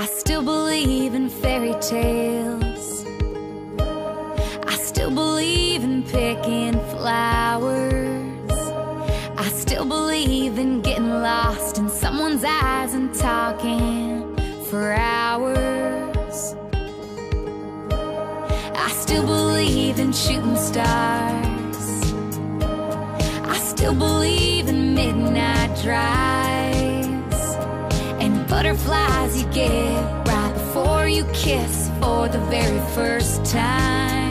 I still believe in fairy tales. I still believe in picking flowers. I still believe in getting lost in someone's eyes and talking for hours. I still believe in shooting stars. I still believe in midnight drives and butterflies you get right before you kiss for the very first time.